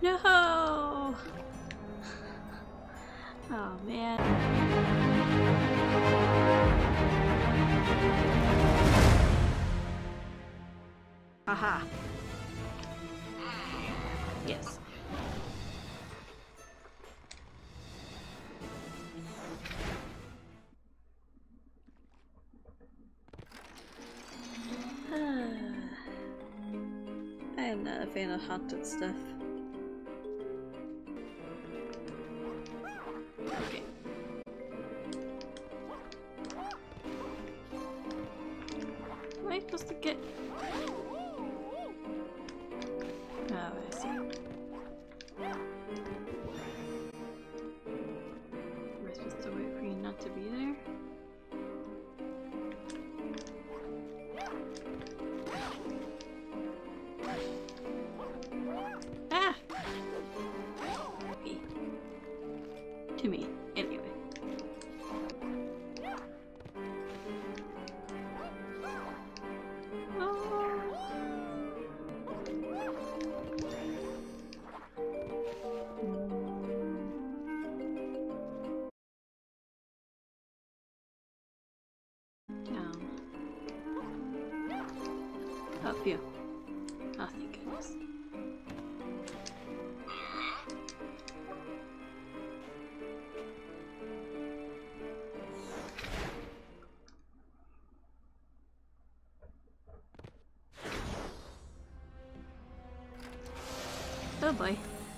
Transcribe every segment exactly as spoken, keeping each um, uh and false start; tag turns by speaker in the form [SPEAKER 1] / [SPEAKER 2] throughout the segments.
[SPEAKER 1] No! Oh man. Aha. Yes. I am not a fan of haunted stuff. Okay. Am I supposed to get... Oh, I see. We're supposed to wait for you not to be there? Ah! Me. To me, anyway. Down. Up you. Oh, thank goodness. Oh boy.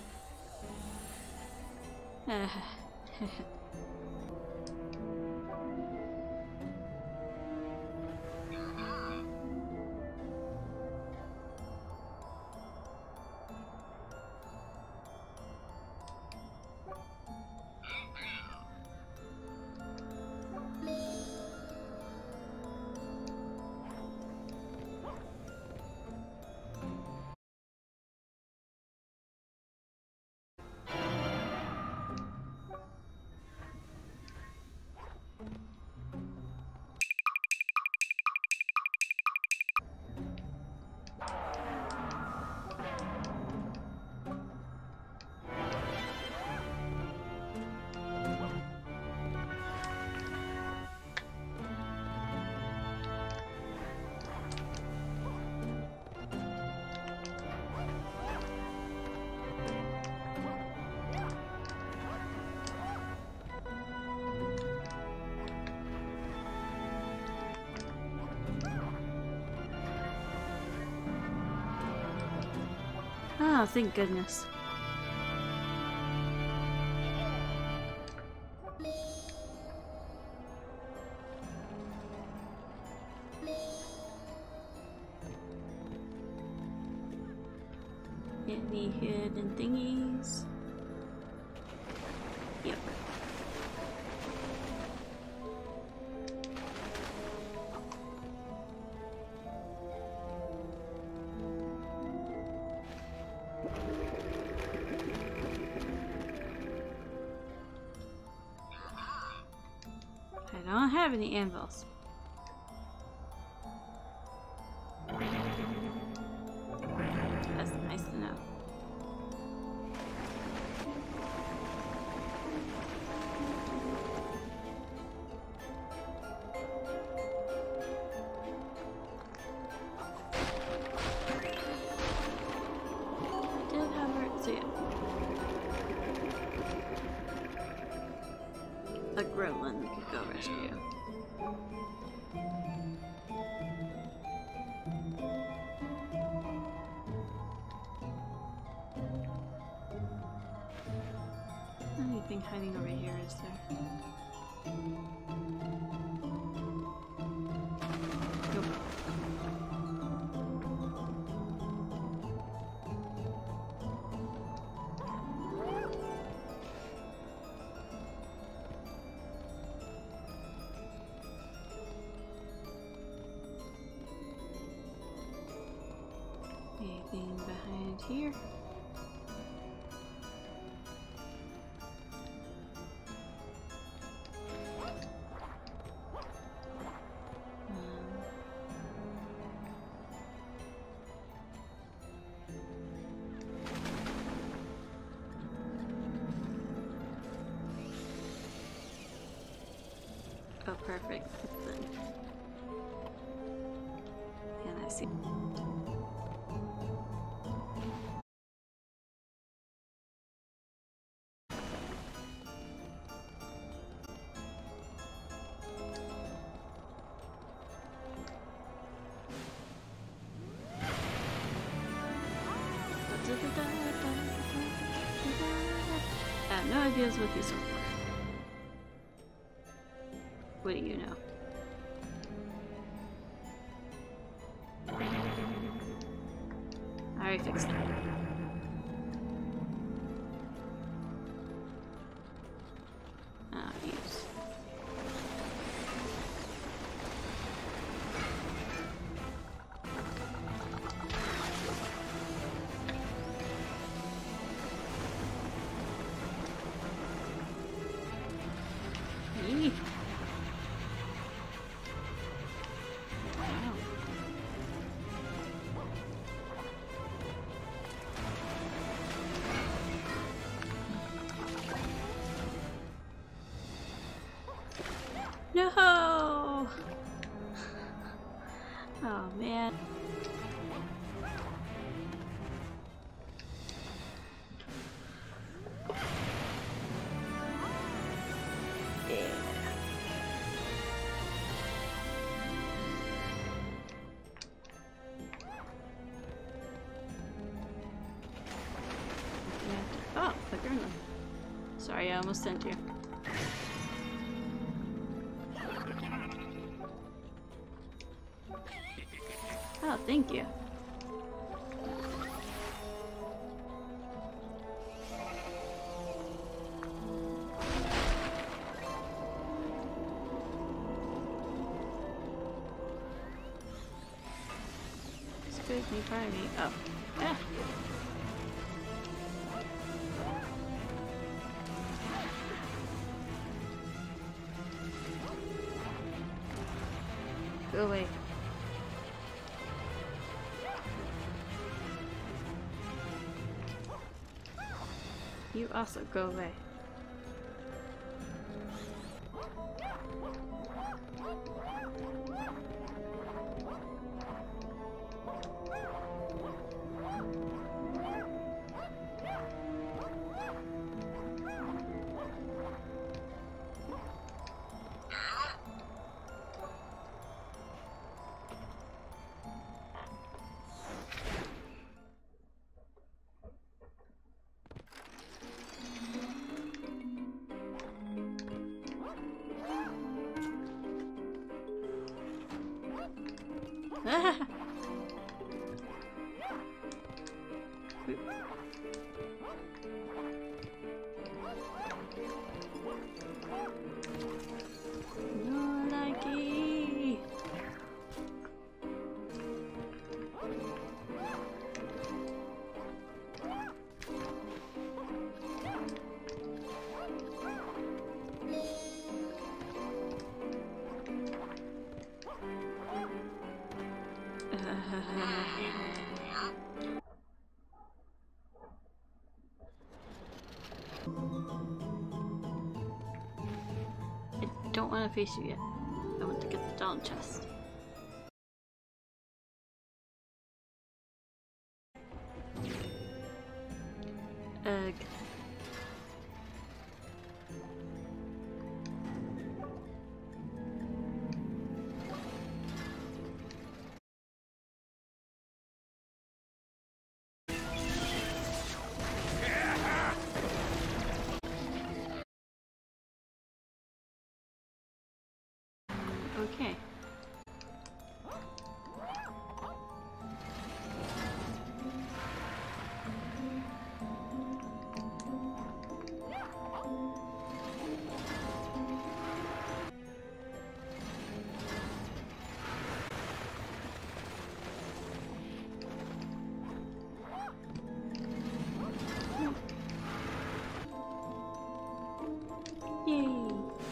[SPEAKER 1] Oh, thank goodness. Any hidden thingies? Yep. I don't have any anvils. That's nice to know. I did have her see it. A gremlin we could go rescue. Anything hiding over here, is there? Nope. Anything behind here? perfect then. And I see. I have no ideas what these are for. What do you know? I already fixed it. Ah, use. Yee. Wow. No! Oh man. Yeah. Oh, put your name. Sorry, I almost sent you. Oh, thank you. Excuse me, pardon me. Oh, yeah. Go away. You also go away. No likey. I don't want to face you yet. I want to get the down chest. Ugh. Okay. Yay.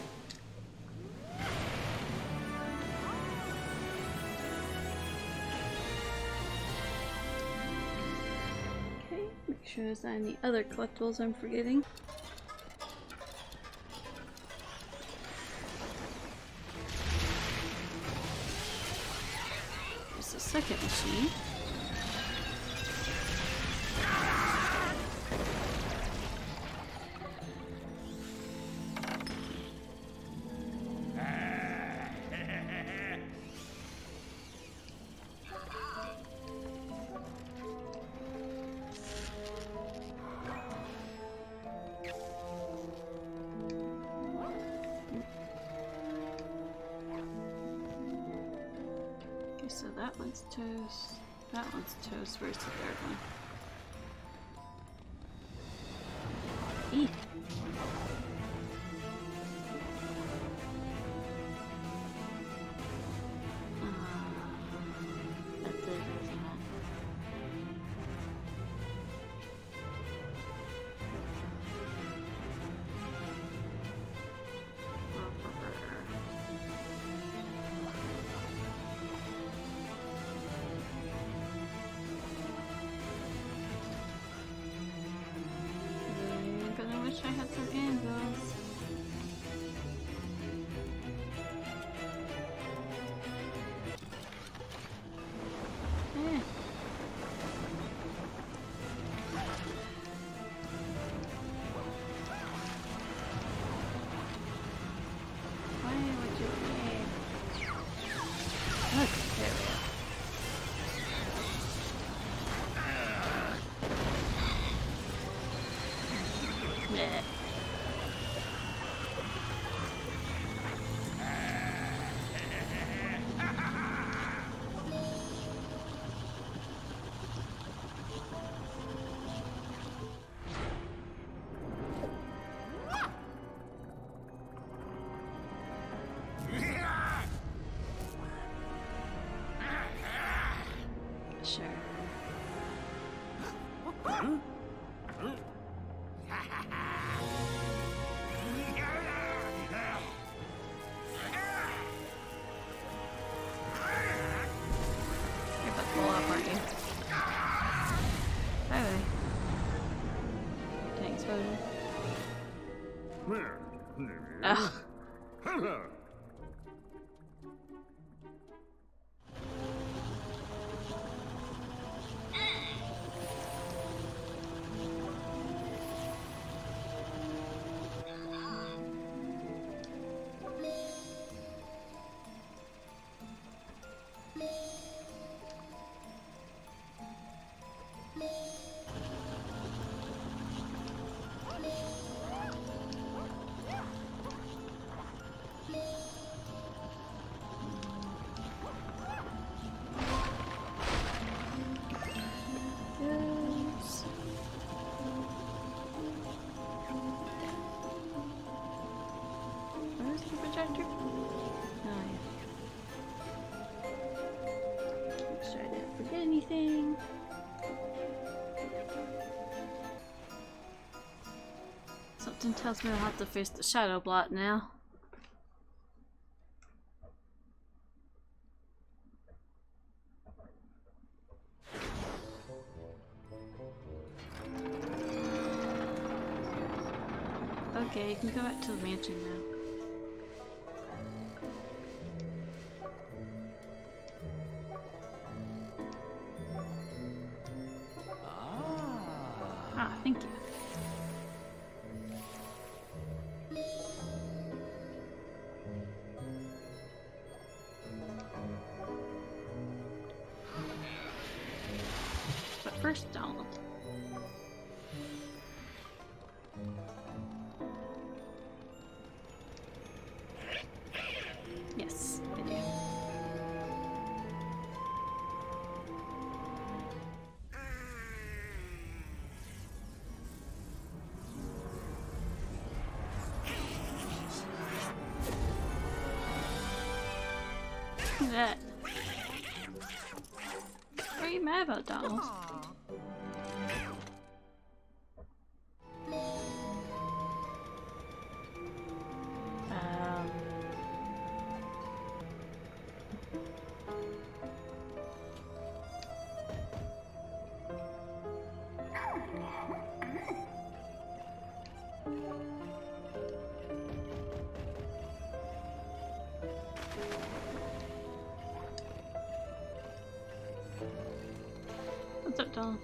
[SPEAKER 1] Make sure there's not any other collectibles I'm forgetting. one's toast. That one's toast. Where's the third one? Eek. I had some anvils. Eh. Why would you leave? Look, there we go. Blech. Sure. You're about to blow up, aren't you? Highway. Tank explosion. Ugh. Projector? Oh, yeah. Make sure I didn't forget anything. Something tells me I'll have to face the shadow blot now. Okay, you can go back to the mansion now. Ah, thank you. But first, Donald. Yes, I do. Look at that. What are you mad about, Donald? Um. What's up, Donald?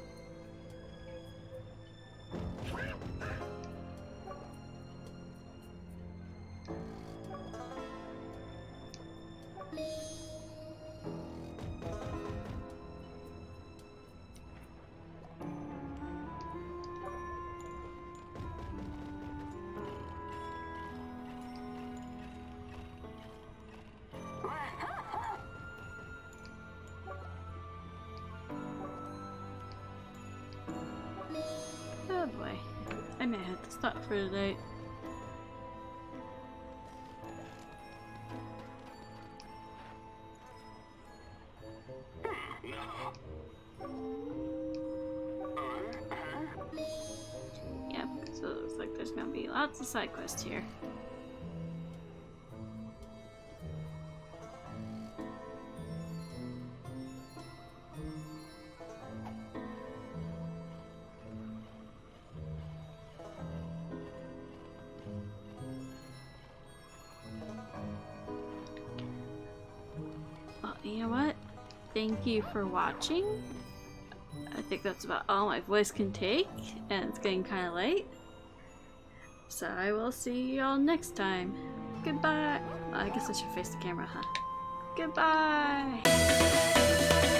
[SPEAKER 1] boy. I may have to stop for today. Yep, so it looks like there's gonna be lots of side quests here. Well, you know what? Thank you for watching. I think that's about all my voice can take, and it's getting kind of late. So I will see y'all next time. Goodbye. Well, I guess I should face the camera, huh? Goodbye.